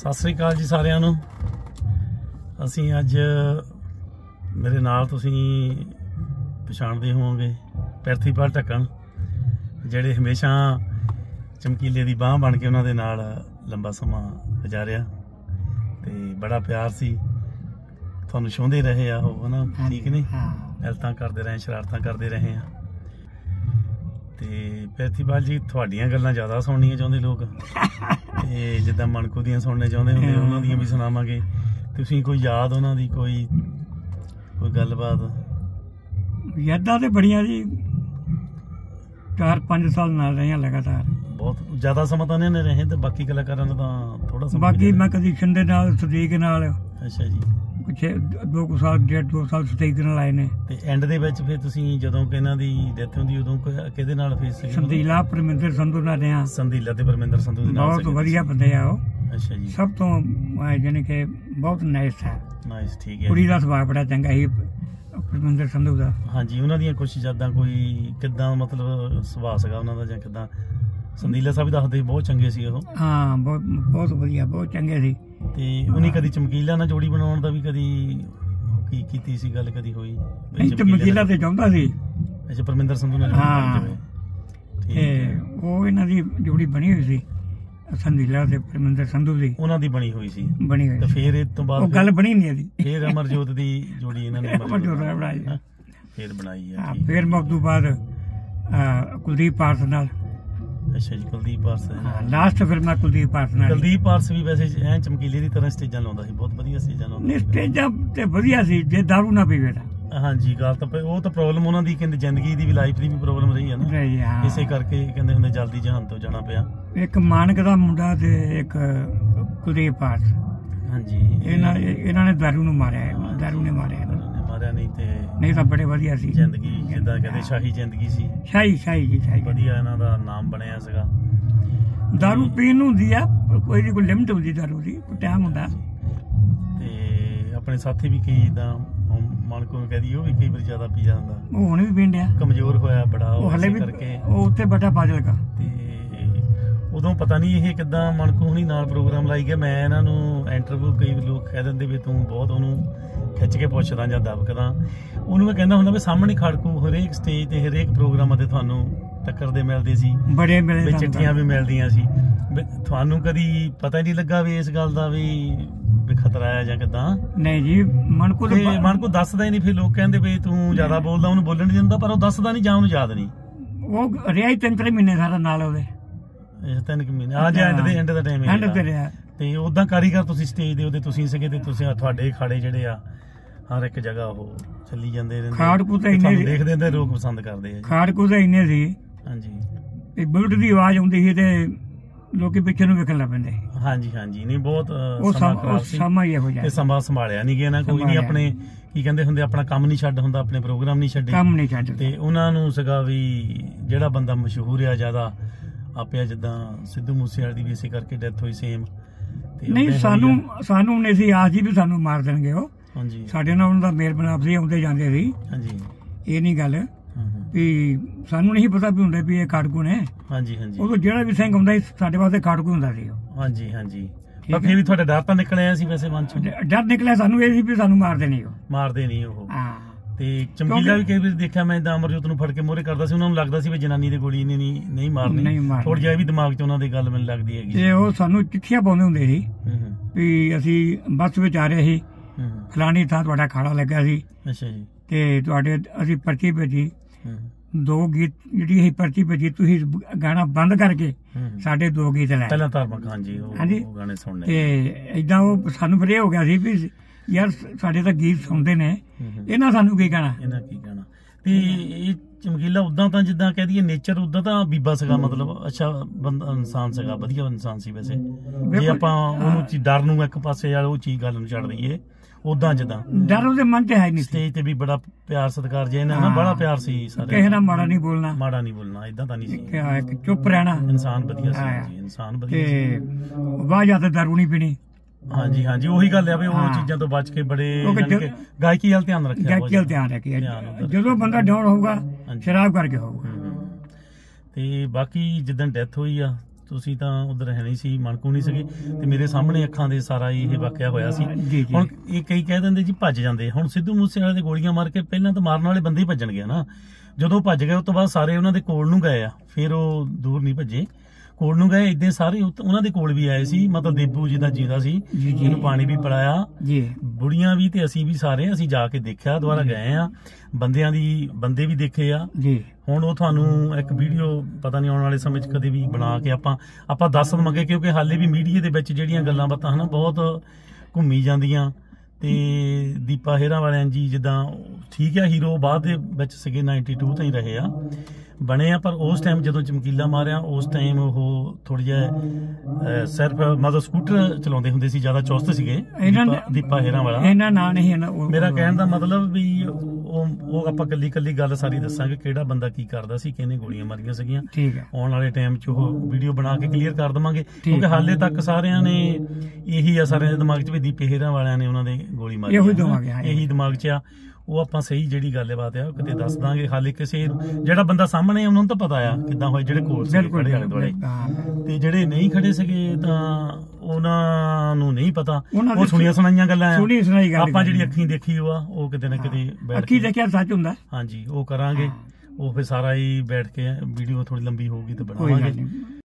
ਸਤਿ ਸ੍ਰੀ ਅਕਾਲ ਜੀ ਸਾਰਿਆਂ ਨੂੰ। ਅਸੀਂ ਅੱਜ ਮੇਰੇ ਨਾਲ ਤੁਸੀਂ ਪਛਾਣਦੇ ਹੋਵੋਗੇ ਪ੍ਰਿਥੀਪਾਲ ਢੱਕਣ, ਜਿਹੜੇ ਹਮੇਸ਼ਾ ਚਮਕੀਲੇ ਦੀ ਬਾਂਹ ਬਣ ਕੇ ਉਹਨਾਂ ਦੇ ਨਾਲ ਲੰਬਾ ਸਮਾਂ ਗੁਜ਼ਾਰਿਆ ਤੇ ਬੜਾ ਪਿਆਰ ਸੀ। ਤੁਹਾਨੂੰ ਛੋਂਦੇ ਰਹੇ ਆ ਉਹ ਹਨਾ, ਠੀਕ ਨੇ, ਹੈਲਤਾਂ ਕਰਦੇ ਰਹੇ, ਸ਼ਰਾਰਤਾਂ ਕਰਦੇ ਰਹੇ ਆ। ਤੇ ਪ੍ਰਿਥੀਪਾਲ ਜੀ, ਤੁਹਾਡੀਆਂ ਗੱਲਾਂ ਜ਼ਿਆਦਾ ਸੁਣਨੀਆਂ ਚਾਹੁੰਦੇ ਲੋਕ ਤੇ ਜਿੱਦਾਂ ਮਣਕੂ ਦੀਆਂ ਸੁਣਨੇ ਚਾਹੁੰਦੇ ਹੁੰਦੇ ਉਹਨਾਂ ਦੀਆਂ ਵੀ ਸੁਣਾਵਾਂਗੇ। ਤੁਸੀਂ ਕੋਈ ਯਾਦ ਉਹਨਾਂ ਦੀ, ਕੋਈ ਗੱਲਬਾਤ? ਯਾਦਾਂ ਤੇ ਬੜੀਆਂ ਜੀ, 4-5 ਸਾਲ ਨਾਲ ਰਹੇ ਲਗਾਤਾਰ। ਬਹੁਤ ਜ਼ਿਆਦਾ ਸਮਾਂ ਤਾਂ ਇਹਨੇ ਰਹੇ ਤੇ ਬਾਕੀ ਕਲਾਕਾਰਾਂ ਨੂੰ ਤਾਂ ਥੋੜਾ ਸਮਾਂ। ਬਾਕੀ ਮੈਂ ਕਦੀ ਸ਼ਿੰਦੇ ਨਾਲ, ਸਦੀਕ ਨਾਲ, ਅੱਛਾ ਜੀ, ਕੁਛ 2 ਸਾਲ, 1.5-2 ਸਾਲ ਸਦੀਕ ਨਾਲ ਆਏ ਨੇ। ਤੇ ਐਂਡ ਦੇ ਵਿੱਚ ਫਿਰ ਤੁਸੀਂ ਜਦੋਂ ਕਿ ਇਹਨਾਂ ਦੀ ਡੈਥ ਹੁੰਦੀ ਉਦੋਂ ਕਿਹਦੇ ਨਾਲ ਫੇਸ ਸੀ? ਸੰਦੀਲਾ ਪਰਮਿੰਦਰ ਸੰਧੂ ਨਾਲ ਰਿਹਾ। ਸੰਦੀਲਾ ਤੇ ਪਰਮਿੰਦਰ ਸੰਧੂ ਦੇ ਨਾਲ। ਬਹੁਤ ਵਧੀਆ ਬੰਦੇ ਆ ਉਹ। ਅੱਛਾ ਜੀ। ਸਭ ਤੋਂ ਜਾਨੀ ਕਿ ਬਹੁਤ ਨਾਈਸ ਹੈ। ਨਾਈਸ, ਠੀਕ ਹੈ। ਕੁੜੀ ਦਾ ਸੁਭਾਅ ਬੜਾ ਚੰਗਾ ਸੀ ਪਰਮਿੰਦਰ ਸੰਧੂ ਦਾ। ਹਾਂਜੀ, ਉਹਨਾਂ ਦੀਆਂ ਕੁਛ ਯਾਦਾਂ, ਕੋਈ ਕਿੱਦਾਂ ਮਤਲਬ ਸੁਭਾਅ ਸੀਗਾ ਉਹਨਾਂ ਦਾ ਜਾਂ ਕਿੱਦਾਂ? ਸੰਦੀਲਾ ਸਾਹਿਬ ਦੱਸਦੇ ਬਹੁਤ ਚੰਗੇ ਸੀ ਉਹ। ਹਾਂ, ਬਹੁਤ ਵਧੀਆ, ਬਹੁਤ ਚੰਗੇ ਸੀ। ਤੇ ਉਹਨੇ ਕਦੀ ਚਮਕੀਲਾ ਨਾਲ ਜੋੜੀ ਬਣਾਉਣ ਦਾ ਵੀ ਕਦੀ ਕੀ ਕੀਤੀ ਸੀ ਗੱਲ? ਕਦੀ ਹੋਈ? ਚਮਕੀਲਾ ਤੇ ਚਾਹੁੰਦਾ ਸੀ। ਅੱਛਾ, ਪਰਮਿੰਦਰ ਸੰਧੂ ਨਾਲ। ਹਾਂ, ਤੇ ਉਹ ਇਹਨਾਂ ਦੀ ਜੋੜੀ ਬਣੀ ਹੋਈ ਸੀ, ਸੰਦੀਲਾ ਤੇ ਪਰਮਿੰਦਰ ਸੰਧੂ ਦੀ। ਉਹਨਾਂ ਦੀ ਬਣੀ ਹੋਈ ਸੀ, ਬਣੀ ਹੋਈ। ਤੇ ਫਿਰ ਇਹ ਤੋਂ ਬਾਅਦ ਉਹ ਗੱਲ ਬਣੀ ਨਹੀਂ ਇਹਦੀ। ਫਿਰ ਅਮਰਜੋਤ ਦੀ ਜੋੜੀ ਇਹਨਾਂ ਨੇ ਬਣਾਈ, ਫਿਰ ਬਣਾਈ ਆ। ਫਿਰ ਮੈਂ ਉਸ ਤੋਂ ਬਾਅਦ ਕੁਲਦੀਪ ਪਾਰਸ ਨਾਲ। ਅੱਛਾ ਜੀ, ਕੁਲਦੀਪ ਪਾਰਸ ਲਾਸਟ ਫਿਰ ਮੈਂ ਕੁਲਦੀਪ ਪਾਰਸ ਨਾਲ। ਕੁਲਦੀਪ ਪਾਰਸ ਵੀ ਵੈਸੇ ਐ ਚਮਕੀਲੇ ਦੀ ਤਰ੍ਹਾਂ ਸਟੇਜਾਂ ਲਾਉਂਦਾ ਸੀ, ਬਹੁਤ ਵਧੀਆ ਸਟੇਜਾਂ ਲਾਉਂਦਾ ਸੀ। ਸਟੇਜਾਂ ਤੇ ਵਧੀਆ ਸੀ ਜੇ ਦਾਰੂ ਨਾ ਪੀਵੇ ਤਾਂ। ਹਾਂਜੀ, ਗੱਲ ਤਾਂ ਉਹ ਤਾਂ ਪ੍ਰੋਬਲਮ ਉਹਨਾਂ ਦੀ, ਕਹਿੰਦੇ ਜ਼ਿੰਦਗੀ ਦੀ ਵੀ, ਲਾਈਫ ਦੀ ਵੀ ਪ੍ਰੋਬਲਮ ਰਹੀ ਹੈ ਨਾ, ਇਸੇ ਕਰਕੇ ਕਹਿੰਦੇ ਹੁੰਦੇ ਜਲਦੀ ਜਹਾਨ ਤੋਂ ਜਾਣਾ ਪਿਆ। ਇੱਕ ਮਾਨਕ ਦਾ ਮੁੰਡਾ ਤੇ ਇੱਕ ਕੁਲਦੀਪ ਪਾਰਸ। ਹਾਂਜੀ, ਇਹਨਾਂ ਨੇ ਦਾਰੂ ਨੂੰ ਮਾਰਿਆ, ਦਾਰੂ ਨੇ ਮਾਰਿਆ ਨਹੀਂ ਤਾਂ ਬੜੇ ਵਧੀਆ ਸੀ। ਜ਼ਿੰਦਗੀ ਜਿੱਦਾਂ ਕਹਿੰਦੇ ਸ਼ਾਹੀ ਜ਼ਿੰਦਗੀ ਸੀ। ਸ਼ਾਹੀ ਜੀ, ਵਧੀਆ ਇਹਨਾਂ ਦਾ ਨਾਮ ਬਣਿਆ ਸੀਗਾ। ਦਾਰੂ ਪੀਣ ਨੂੰ ਹੁੰਦੀ ਆ, ਕੋਈ ਦੀ ਕੋਈ ਲਿਮਟ ਹੁੰਦੀ ਦਾਰੂ ਦੀ, ਕੋਈ ਟਾਈਮ ਹੁੰਦਾ। ਤੇ ਆਪਣੇ ਸਾਥੀ ਵੀ ਕਈ ਜਿੱਦਾਂ ਮਣਕੂ ਨੂੰ ਕਹਦੀ, ਉਹ ਵੀ ਕਈ ਵਾਰੀ ਜ਼ਿਆਦਾ ਪੀ ਜਾਂਦਾ। ਉਹ ਹੁਣ ਵੀ ਪੀਂਦਿਆ, ਕਮਜ਼ੋਰ ਹੋਇਆ ਬੜਾ ਉਹ ਹਲੇ ਵੀ ਕਰਕੇ। ਉਹ ਉੱਥੇ ਬੈਠਾ ਫਾਜ਼ਿਲਕਾ। ਤੇ ਉਦੋਂ ਪਤਾ ਨਹੀਂ ਇਹ ਕਿੱਦਾਂ ਮਣਕੂ ਹੁਣੀ ਨਾਲ ਪ੍ਰੋਗਰਾਮ ਲਾਈ ਗਿਆ। ਮੈਂ ਇਹਨਾਂ ਨੂੰ ਇੰਟਰਵਿਊ, ਕਈ ਲੋਕ ਕਹਿ ਦਿੰਦੇ ਵੀ ਤੂੰ ਬਹੁਤ ਉਹਨੂੰ ਖਿੱਚ ਕੇ ਪੁੱਛਦਾ ਜਾਂ ਦਬਕਦਾ। ਉਹਨੂੰ ਮੈਂ ਕਹਿੰਦਾ ਹੁੰਦਾ ਵੀ ਸਾਹਮਣੇ ਖੜਕੂ, ਹਰੇਕ ਸਟੇਜ ਤੇ, ਹਰੇਕ ਪ੍ਰੋਗਰਾਮਾਂ ਤੇ ਤੁਹਾਨੂੰ ਟੱਕਰਦੇ ਮਿਲਦੇ ਸੀ, ਬੜੇ ਮਿਲਦੇ, ਚਿੱਠੀਆਂ ਵੀ ਮਿਲਦੀਆਂ ਸੀ। ਤੁਹਾਨੂੰ ਕਦੀ ਪਤਾ ਹੀ ਨਹੀਂ ਲੱਗਾ ਵੀ ਇਸ ਗੱਲ ਦਾ ਵੀ ਖਤਰਾ ਆ ਜਾਂ ਕਿੱਦਾਂ? ਨਹੀਂ ਜੀ, ਮਣਕੂ ਦੱਸਦਾ ਹੀ ਨਹੀਂ। ਫਿਰ ਲੋਕ ਕਹਿੰਦੇ ਵੀ ਤੂੰ ਜ਼ਿਆਦਾ ਬੋਲਦਾ, ਉਹਨੂੰ ਬੋਲਣ ਨਹੀਂ ਦਿੰਦਾ, ਪਰ ਉਹ ਦੱਸਦਾ ਨਹੀਂ ਜਾਂ ਉਹਨੂੰ ਯਾਦ ਨਹੀਂ। ਉਹ ਰਿਹਾ ਹੀ 3 ਮਹੀਨੇ ਸਾਰਾ ਨਾਲ ਉਹਦੇ। 3 ਮਹੀਨੇ ਆ ਜਾਂ ਐਂਡ ਦਾ ਟਾਈਮ ਐਂਡ ਤੇ ਰਿਹਾ। ਤੇ ਉਦਾਂ ਕਾਰੀਗਰ ਤੁਸੀਂ ਸਟੇਜ ਦੇ ਉਹਦੇ ਤੁਸੀਂ ਸੀਗੇ, ਤੇ ਤੁਸੀਂ ਤੁਹਾਡੇ ਖਾੜੇ ਜਿਹੜੇ ਆ ਹਰ ਇੱਕ ਜਗ੍ਹਾ ਉਹ ਚੱਲੀ ਜਾਂਦੇ ਰਹਿੰਦੇ। ਖਾੜਕੂ ਤਾਂ ਇੰਨੇ ਦੇਖਦੇ ਹੁੰਦੇ, ਲੋਕ ਪਸੰਦ ਕਰਦੇ ਆ। ਖਾੜਕੂ ਤਾਂ ਇੰਨੇ ਸੀ। ਹਾਂਜੀ, ਤੇ ਬੁਲਟ ਦੀ ਆਵਾਜ਼ ਆਉਂਦੀ ਸੀ ਤੇ ਲੋਕੀ ਪਿੱਛੇ ਨੂੰ ਵੇਖਣ ਲੱਗ ਪੈਂਦੇ। ਹਾਂਜੀ, ਨਹੀਂ ਬਹੁਤ ਸਮਾਂ ਇਹੋ ਜਿਹਾ, ਸਮਾਂ ਸੰਭਾਲਿਆ ਨਹੀਂ ਗਿਆ ਨਾ ਕੋਈ ਨਹੀਂ। ਆਪਣੇ ਕੀ ਕਹਿੰਦੇ ਹੁੰਦੇ, ਆਪਣਾ ਕੰਮ ਨਹੀਂ ਛੱਡ ਹੁੰਦਾ, ਆਪਣੇ ਪ੍ਰੋਗਰਾਮ ਨਹੀਂ ਛੱਡੇ, ਕੰਮ ਨਹੀਂ ਛੱਡ। ਤੇ ਉਹਨਾਂ ਨੂੰ ਸੀਗਾ ਵੀ ਜਿਹੜਾ ਬੰਦਾ ਮਸ਼ਹੂਰ ਆ ਜ਼ਿਆਦਾ ਆਪਿਆ, ਜਿੱਦਾਂ ਸਿੱਧੂ ਮੂਸੇਵਾਲੇ ਦੀ ਵੀ ਇਸੇ ਕਰਕੇ ਡੈਥ ਹੋਈ ਸੇਮ। ਨਹੀਂ, ਸਾਨੂੰ ਨਹੀਂ ਸੀ ਆਸ ਜੀ ਵੀ ਸਾਨੂੰ ਮਾਰ ਦੇਣਗੇ ਉਹ। ਹਾਂਜੀ, ਸਾਡੇ ਨਾਲ ਉਹਨਾਂ ਦਾ ਮੇਲ ਮਿਲਾਪ ਸੀ, ਆਉਂਦੇ ਜਾਂਦੇ ਸੀ। ਹਾਂਜੀ, ਇਹ ਨਹੀਂ ਗੱਲ ਵੀ ਸਾਨੂੰ ਨਹੀਂ ਪਤਾ ਵੀ ਹੁੰਦੇ ਵੀ ਇਹ ਖਾੜਕੂ ਨੇ। ਹਾਂਜੀ, ਉਦੋਂ ਜਿਹੜਾ ਵੀ ਸਿੰਘ ਹੁੰਦਾ ਸੀ ਸਾਡੇ ਵਾਸਤੇ ਖਾੜਕੂ ਹੁੰਦਾ ਸੀ ਉਹ। ਹਾਂਜੀ, ਪਰ ਫਿਰ ਵੀ ਤੁਹਾਡਾ ਡਰ ਤਾਂ ਨਿਕਲਿਆ ਸੀ ਵੈਸੇ ਮਨ ਚੋਂ? ਡਰ ਨਿਕਲਿਆ ਸਾਨੂੰ ਇਹ ਸੀ ਵੀ ਸਾਨੂੰ ਮਾਰਦੇ ਨਹੀਂ ਉਹ। ਹਾਂ, ਤੇ ਚਮਕੀਲਾ ਵੀ ਕਈ ਵਾਰ ਦੇਖਿਆ ਮੈਂ, ਅਮਰਜੋਤ ਨੂੰ ਫੜ ਕੇ ਮੋਹਰੇ ਕਰਦਾ ਸੀ, ਉਹਨਾਂ ਨੂੰ ਲੱਗਦਾ ਸੀ ਵੀ ਜਨਾਨੀ ਦੀ ਗੋਲੀ ਨਹੀਂ ਮਾਰਨੀ। ਥੋੜੀ ਜਿਹੀ ਵੀ ਦਿਮਾਗ 'ਚ ਉਹਨਾਂ ਦੀ ਗੱਲ ਮੈਨੂੰ ਲੱਗਦੀ ਹੈਗੀ। ਤੇ ਉਹ ਸਾਨੂੰ ਚਿੱਠੀਆਂ ਪਾਉਂਦੇ ਹੁੰਦੇ ਸੀ ਵੀ ਅਸੀਂ ਬੱਸ ਵਿੱਚ ਆ ਰਹੇ ਸੀ, ਫਲਾਣੀ ਥਾਂ ਤੁਹਾਡਾ ਖਾੜਾ ਲੱਗਾ ਸੀ। ਅੱਛਾ ਜੀ, ਤੇ ਤੁਹਾਡੇ ਅਸੀਂ ਪਰਚੀ ਭੇਜੀ, 2 ਗੀਤ ਜਿਹੜੀ ਅਸੀਂ ਪਰਚੀ ਭੇਜੀ, ਤੁਸੀਂ ਗਾਣਾ ਬੰਦ ਕਰਕੇ ਸਾਡੇ 2 ਗੀਤ ਲੈ ਪਹਿਲਾਂ ਧਾਰਮਿਕ। ਹਾਂਜੀ, ਉਹ ਗਾਣੇ ਸੁਣਨੇ। ਤੇ ਏਦਾਂ ਉਹ ਸਾਨੂੰ ਫਿਰ ਇਹ ਹੋ ਗਿਆ ਸੀ ਵੀ ਯਾਰ ਸਾਡੇ ਤਾਂ ਗੀਤ ਸੁਣਦੇ ਨੇ, ਇਹਨਾਂ ਸਾਨੂੰ ਕੀ ਕਹਿਣਾ। ਤੇ ਇਹ ਚਮਕੀਲਾ ਉਦਾਂ ਤਾਂ ਜਿੱਦਾਂ ਕਹਿ ਦਈਏ ਨੇਚਰ, ਉਦਾਂ ਤਾਂ ਬੀਬਾ ਸੀਗਾ, ਮਤਲਬ ਅੱਛਾ ਬੰਦਾ, ਇਨਸਾਨ ਸੀਗਾ, ਵਧੀਆ ਇਨਸਾਨ ਸੀ ਵੈਸੇ। ਜੇ ਆਪਾਂ ਉਹਨੂੰ ਡਰ ਨੂੰ ਇੱਕ ਪਾਸੇ ਯਾਰ ਉਹ ਚੀਜ਼ ਗੱਲ ਨੂੰ ਛੱਡ ਦਈਏ, ਉਦਾਂ ਜਿੱਦਾਂ ਡਰ ਉਹਦੇ ਮਨ 'ਚ ਹੈ ਨਹੀਂ। ਸਟੇਜ ਤੇ ਵੀ ਬੜਾ ਪਿਆਰ ਸਤਿਕਾਰ ਜੇ ਇਹਨਾਂ ਨਾਲ ਬੜਾ ਪਿਆਰ ਸੀ ਸਾਰੇ। ਕਿਸੇ ਨਾਲ ਮਾੜਾ ਨਹੀਂ ਬੋਲਣਾ, ਏਦਾਂ ਤਾਂ ਨਹੀਂ ਸੀ। ਚੁੱਪ ਰਹਿਣਾ, ਇਨਸਾਨ ਵਧੀਆ ਸੀ, ਇਨਸਾਨ ਵਧੀਆ। ਤੇ ਵਾਹ ਜਾਂ ਦਾਰੂ ਨਹੀਂ ਪੀਣੀ। ਹਾਂਜੀ, ਉਹੀ ਗੱਲ ਆ ਵੀ ਉਹ ਚੀਜ਼ਾਂ ਤੋਂ ਬਚ ਕੇ ਬੜੇ ਗਾਇਕੀ ਵੱਲ ਧਿਆਨ ਰੱਖਿਆ। ਜਦੋਂ ਬੰਦਾ ਡਾਊਨ ਹੋਊਗਾ ਸ਼ਰਾਬ ਕਰਕੇ ਹੋਊਗਾ। ਤੇ ਬਾਕੀ ਜਿੱਦਣ ਡੈਥ ਹੋਈ ਆ ਤੁਸੀਂ ਤਾਂ ਉਧਰ ਹੈ ਨਹੀਂ ਸੀ, ਮਣਕੂ ਨਹੀਂ ਸੀਗੇ, ਤੇ ਮੇਰੇ ਸਾਹਮਣੇ ਅੱਖਾਂ ਦੇ ਸਾਰਾ ਇਹ ਵਾਕਿਆ ਹੋਇਆ ਸੀ। ਜੀ ਜੀ ਹੁਣ ਇਹ ਕਈ ਕਹਿ ਦਿੰਦੇ ਜੀ ਭੱਜ ਜਾਂਦੇ, ਹੁਣ ਸਿੱਧੂ ਮੂਸੇਵਾਲੇ ਦੇ ਗੋਲੀਆਂ ਮਾਰ ਕੇ ਪਹਿਲਾਂ ਤਾਂ ਮਾਰਨ ਵਾਲੇ ਬੰਦੇ ਹੀ ਭੱਜਣਗੇ ਨਾ, ਜਦੋਂ ਭੱਜ ਗਏ ਉਸ ਤੋਂ ਬਾਅਦ ਸਾਰੇ ਉਹਨਾਂ ਦੇ ਕੋਲ ਨੂੰ ਗਏ ਆ, ਫਿਰ ਉਹ ਦੂਰ ਨਹੀਂ ਭੱਜੇ, ਕੋਲ ਨੂੰ ਗਏ। ਇਦਾਂ ਸਾਰੇ ਉਹਨਾਂ ਦੇ ਕੋਲ ਵੀ ਆਏ ਸੀ, ਮਤਲਬ ਦੇਬੂ ਜੀ ਦਾ ਜੀਦਾ ਸੀ, ਇਹਨੂੰ ਪਾਣੀ ਵੀ ਪਿਲਾਇਆ ਜੀ, ਬੁੜੀਆਂ ਵੀ ਤੇ ਅਸੀਂ ਵੀ ਸਾਰੇ, ਅਸੀਂ ਜਾ ਕੇ ਦੇਖਿਆ, ਦੁਬਾਰਾ ਗਏ ਆ, ਬੰਦੇ ਵੀ ਦੇਖੇ ਆ ਜੀ। ਹੁਣ ਉਹ ਤੁਹਾਨੂੰ ਇੱਕ ਵੀਡੀਓ ਪਤਾ ਨਹੀਂ ਆਉਣ ਵਾਲੇ ਸਮੇਂ 'ਚ ਕਦੇ ਵੀ ਬਣਾ ਕੇ ਆਪਾਂ ਦੱਸ ਦਵਾਂਗੇ, ਕਿਉਂਕਿ ਹਾਲੇ ਵੀ ਮੀਡੀਆ ਦੇ ਵਿੱਚ ਜਿਹੜੀਆਂ ਗੱਲਾਂ ਬਾਤਾਂ ਹਨਾ ਬਹੁਤ ਘੁੰਮੀ ਜਾਂਦੀਆਂ। ਤੇ ਦੀਪਾ ਹੇਰਾਂ ਵਾਲਿਆਂ ਜੀ ਜਿੱਦਾਂ ਠੀਕ ਆ, ਹੀਰੋ ਬਾਅਦ ਦੇ ਵਿੱਚ ਸੀਗੇ, 92 ਤਾਂ ਹੀ ਰਹੇ ਆ, ਬਣੇ ਆ, ਪਰ ਉਸ ਟਾਈਮ ਜਦੋਂ ਚਮਕੀਲਾ ਮਾਰਿਆ ਉਸ ਟਾਈਮ ਉਹ ਥੋੜੀ ਜਿਹਾ ਸਿਰਫ ਮਤਲਬ ਸਕੂਟਰ ਚਲਾਉਂਦੇ ਹੁੰਦੇ ਸੀ, ਜ਼ਿਆਦਾ ਚੁਸਤ ਸੀਗੇ ਦੀਪਾ ਹੇਰਾਂ ਵਾਲਾ। ਇਹਨਾਂ ਨਾਂ ਨਹੀਂ ਮੇਰਾ ਕਹਿਣ ਦਾ ਮਤਲਬ ਵੀ ਉਹ ਆਪਾਂ ਕੱਲੀ ਗੱਲ ਸਾਰੀ ਦੱਸਾਂਗੇ, ਕਿਹੜਾ ਬੰਦਾ ਕੀ ਕਰਦਾ ਸੀ, ਕਿਹਨੇ ਗੋਲੀਆਂ ਮਾਰੀਆਂ ਸੀਗੀਆਂ। ਠੀਕ ਹੈ, ਆਉਣ ਵਾਲੇ ਟਾਈਮ 'ਚ ਉਹ ਵੀਡੀਓ ਬਣਾ ਕੇ ਕਲੀਅਰ ਕਰ ਦਵਾਂਗੇ, ਕਿਉਂਕਿ ਹਾਲੇ ਤੱਕ ਸਾਰਿਆਂ ਨੇ ਇਹੀ ਆ, ਸਾਰਿਆਂ ਦੇ ਦਿਮਾਗ 'ਚ ਵੀ ਦੀਪੇ ਹੇਰਾਂ ਵਾਲਿਆਂ ਨੇ ਉਹਨਾਂ ਦੇ ਗੋਲੀ ਮਾਰੀ, ਇਹੀ ਦਿਮਾਗ 'ਚ ਆ। ਉਹ ਆਪਾਂ ਸਹੀ ਜਿਹੜੀ ਗੱਲਬਾਤ ਆ ਉਹ ਕਿਤੇ ਦੱਸ ਦਾਂਗੇ। ਹਾਲੇ ਕਿਸੇ ਜਿਹੜਾ ਬੰਦਾ ਸਾਹਮਣੇ ਆ ਉਹਨਾਂ ਨੂੰ ਤਾਂ ਪਤਾ ਆ ਕਿੱਦਾਂ ਹੋਇਆ, ਜਿਹੜੇ ਕੋਲ ਸੀ ਖੜੇ ਆਲੇ ਦੁਆਲੇ, ਤੇ ਜਿਹੜੇ ਨਹੀਂ ਖੜੇ ਸੀਗੇ ਤਾਂ ਉਹਨਾਂ ਨੂੰ ਨਹੀਂ ਪਤਾ, ਉਹ ਸੁਣੀਆਂ ਸੁਣਾਈਆਂ ਗੱਲਾਂ ਆ। ਆਪਾਂ ਜਿਹੜੀ ਅੱਖੀਂ ਦੇਖੀ ਉਹ ਕਿਤੇ ਨਾ ਕਿਤੇ ਅੱਖੀਂ ਦੇਖਿਆ ਸੱਚ ਹੁੰਦਾ। ਹਾਂਜੀ, ਉਹ ਕਰਾਂਗੇ, ਉਹ ਫਿਰ ਸਾਰਾ ਹੀ ਬੈਠ ਕੇ ਵੀਡੀਓ ਥੋੜੀ ਲੰਬੀ ਹੋਊਗੀ ਤੇ ਬਣਾਵਾਂਗੇ।